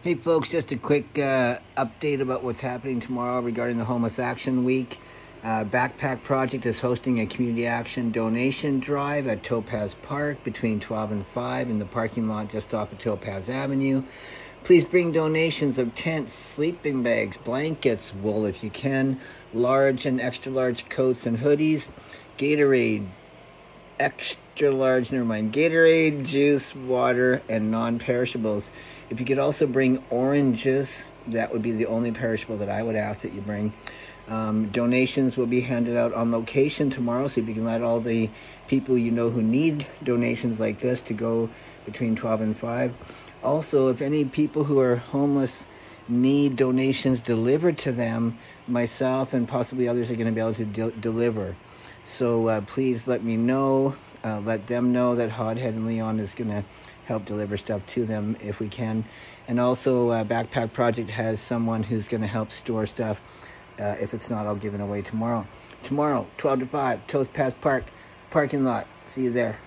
Hey folks, just a quick update about what's happening tomorrow regarding the Homeless Action Week. Backpack Project is hosting a community action donation drive at Topaz Park between 12 and 5 in the parking lot just off of Topaz Avenue. Please bring donations of tents, sleeping bags, blankets, wool if you can, large and extra large coats and hoodies, Gatorade, Gatorade, juice, water, and non-perishables. If you could also bring oranges, that would be the only perishable that I would ask that you bring. Donations will be handed out on location tomorrow, so if you can let all the people you know who need donations like this to go between 12 and 5. Also, if any people who are homeless need donations delivered to them, myself and possibly others are going to be able to deliver. So please let me know, let them know that Hodhead and Leon is going to help deliver stuff to them if we can. And also Backpack Project has someone who's going to help store stuff. If it's not, I'll give it away tomorrow. Tomorrow, 12 to 5, Topaz Park, parking lot. See you there.